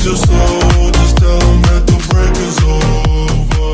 your soul, just tell them that the break is over.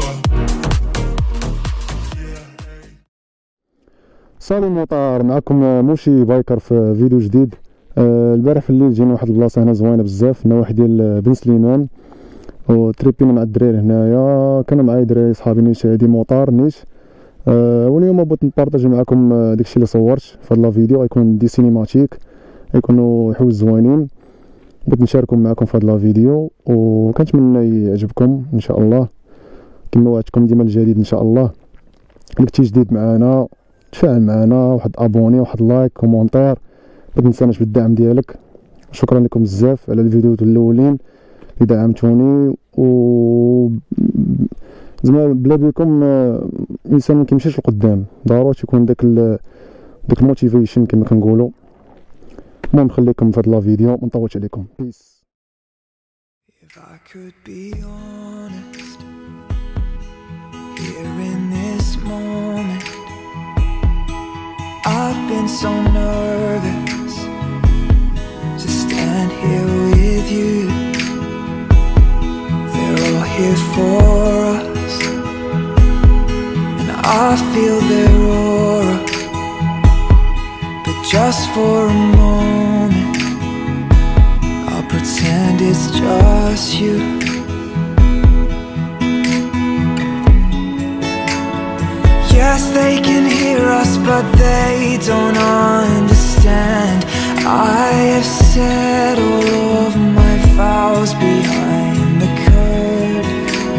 سلام مطار، معكم موشي بايكر في فيديو جديد. البارح في الليل جينا واحد البلاصه هنا زوينه بزاف، النواحي ديال بن سليمان، وتريبينا مع الدراري هنايا. كانوا معايا دراري صحابي نيش دي موطار نيش. واليوم بغيت نبارطاجي معكم داكشي اللي صورت في هاد لا فيديو. غيكون دي سينيماتيك، غيكونوا حوايج زوينين، بغيت نشاركهم معكم في هاد لا فيديو، وكنتمنى يعجبكم ان شاء الله. كما وعدتكم ديما الجديد ان شاء الله. اللي كنتي جديد معنا تفاعل معنا، واحد ابوني، واحد لايك، كومونتير، ما تنساناش بالدعم ديالك. شكرا لكم بزاف على الفيديوهات الاولين اللي دعمتوني، و زعما بلا بكم الانسان ما كيمشيش لقدام، ضروري تكون داك الموتيفيشن كما كنقولوا. المهم نخليكم في هاد لا فيديو، ما نطولش عليكم. بيس. If I could be honest, here in this moment, I've been so nervous to stand here with you. They're all here for us, and I feel their aura, but just for a moment I'll pretend it's just you. Yes, they can hear us, but they don't understand. I have said all of my vows behind the curtain.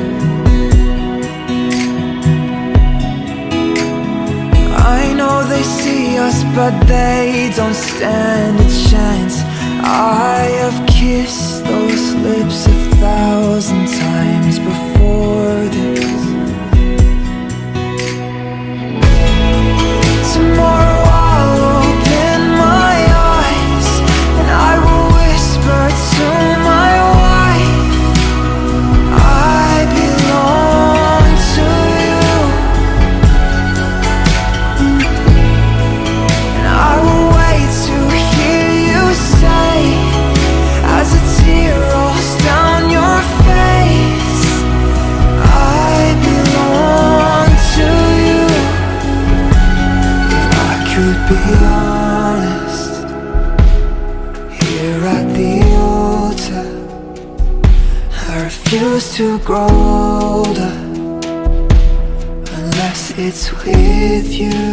I know they see us, but they don't stand a chance. I have kissed those lips 1,000 times before this. Tomorrow I'll open my eyes and I will whisper to my wife, I belong to you. And I will wait to hear you say, as a tear rolls down your face, I belong to you. Could be honest, here at the altar, I refuse to grow older unless it's with you.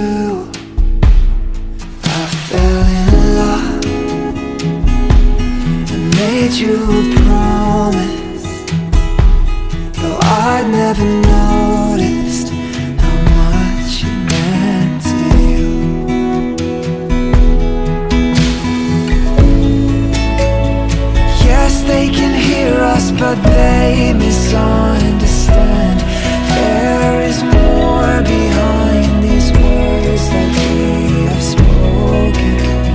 I fell in love and made you a promise, though I'd never noticed how much you meant to you. They can hear us, but they misunderstand. There is more behind these words that we have spoken.